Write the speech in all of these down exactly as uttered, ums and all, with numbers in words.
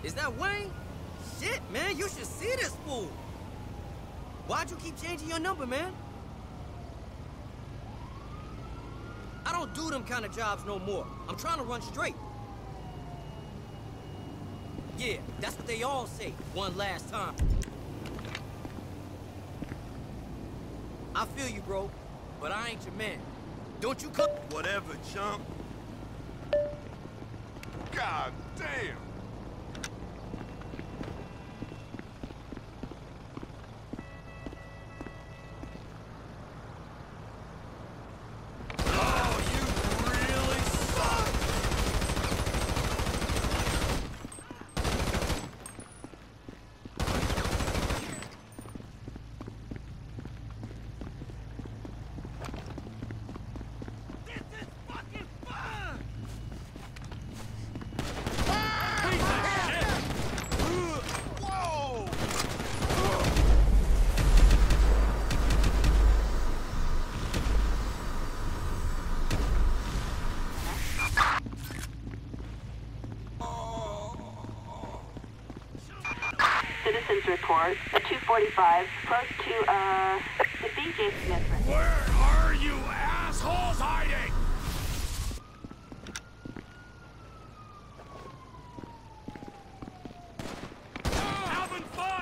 Is that Wayne? Shit, man, you should see this fool. Why'd you keep changing your number, man? I don't do them kind of jobs no more. I'm trying to run straight. Yeah, that's what they all say. One last time. I feel you, bro, but I ain't your man. Don't you come— Whatever, chump. God damn! Citizens report at two forty-five, close to, uh, the B J Smith. Where are you assholes hiding? Having fun?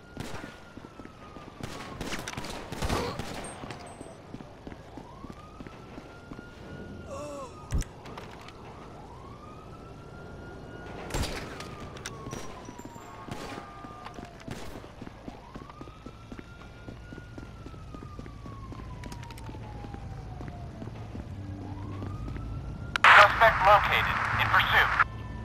Suspect located. In pursuit.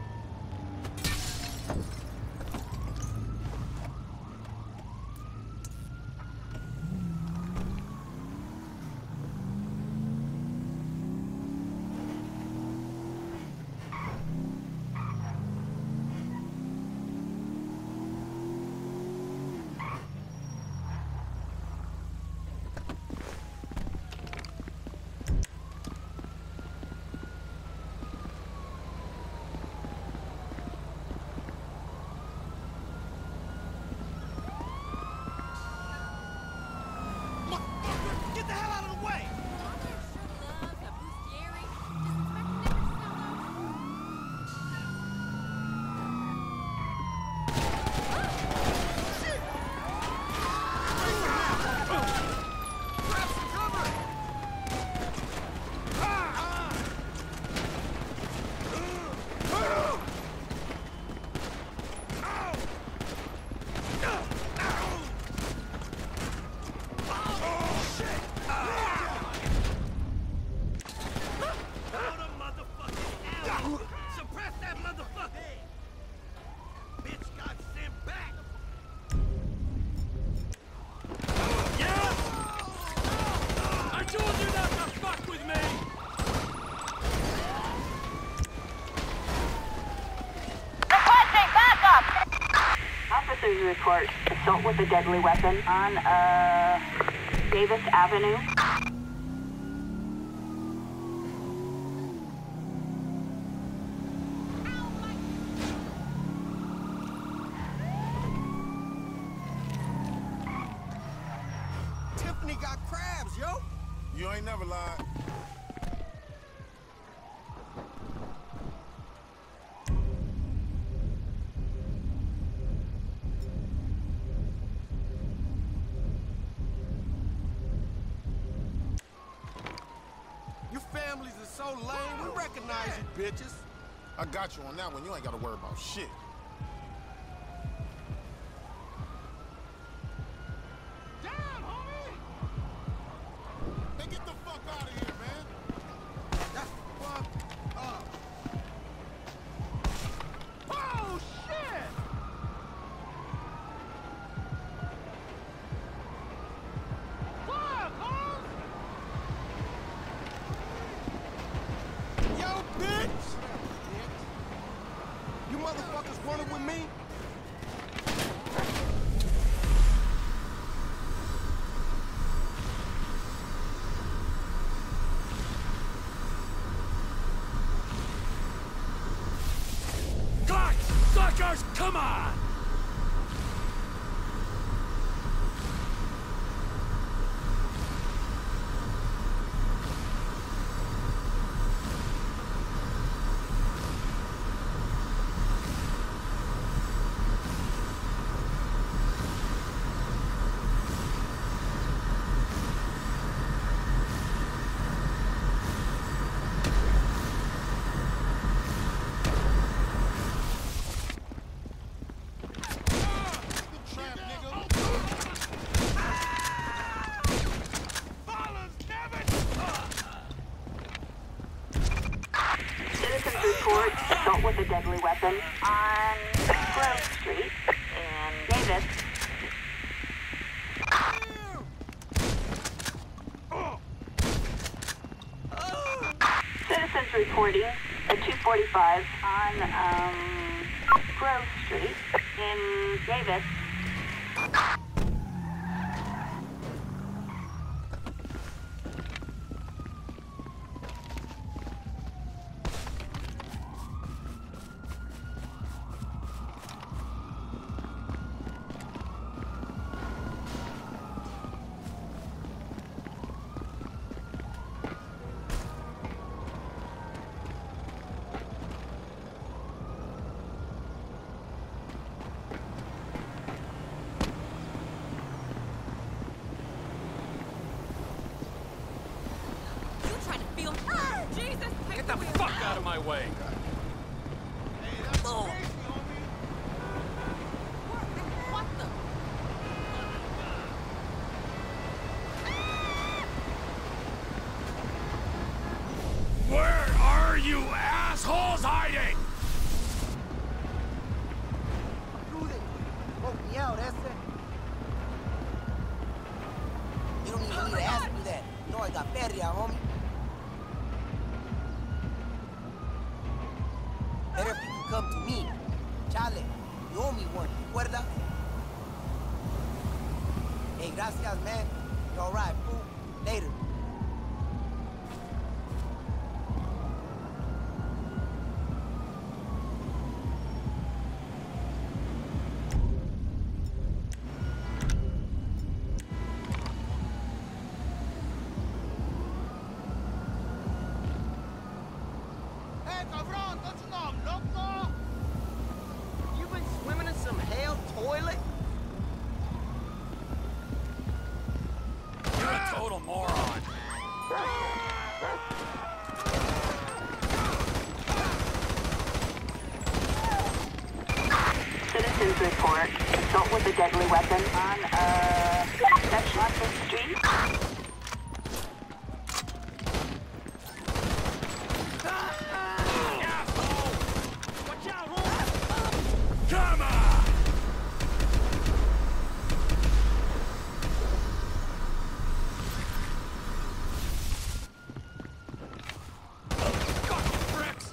Officers report assault with a deadly weapon on, uh, Davis Avenue. Tiffany got crabs, yo. You ain't never lied. Your families are so lame, we recognize you, bitches. I got you on that one. You ain't gotta worry about shit. Damn, homie! Hey, get the fuck out of here, man. That's fucked up. Oh, shit! Fuck, Holmes! Yo, bitch! You motherfuckers cars! Come on! Trap, nigga. Citizens report assault with a deadly weapon on Grove Street in Davis. Citizens reporting a two forty-five on um, Grove Street in Davis. You trying to feel? Jesus! Get the fuck out of my way! Hey, that's Oh. crazy, homie. What the? Where are you assholes hiding? Through there. Woke me out, that's it. You don't even need to ask me that. You know I got battery out, homie. Better if you can come to me. Chale, you owe me one. ¿Recuerda? Hey, gracias, man. You all right, fool? Later. Hey, cabrón, don't you know I'm loco? You been swimming in some hell toilet? You're a total moron. Citizens report assault with a deadly weapon on uh, Dutch Street. Come on! Fucking bricks!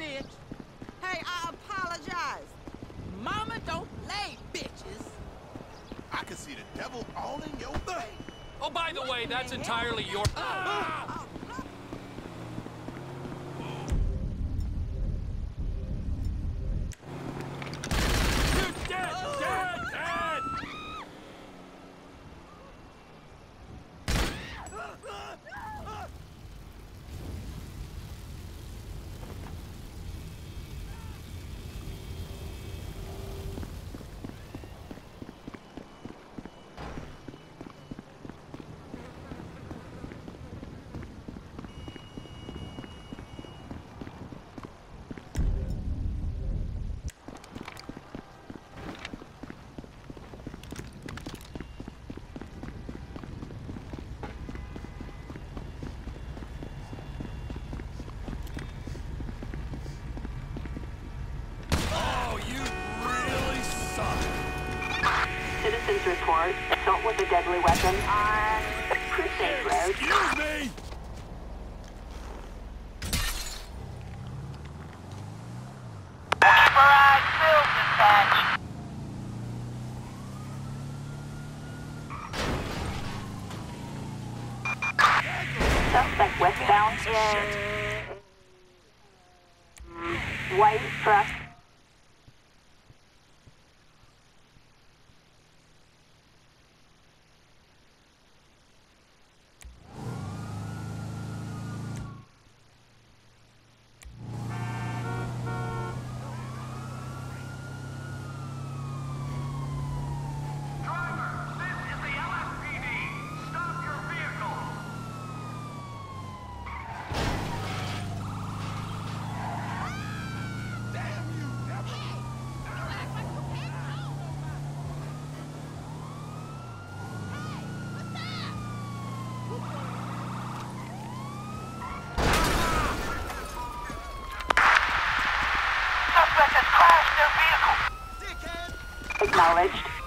bitch. Hey, I apologize. Mama don't play bitches. I can see the devil all in your face. Oh, by the way, that's entirely your... Ah! You're dead, dead, dead! Citizens report assault with a deadly weapon on Crusade Road. Excuse me! Keep our eyes peeled, dispatch. Suspect westbound in white truck. Acknowledged.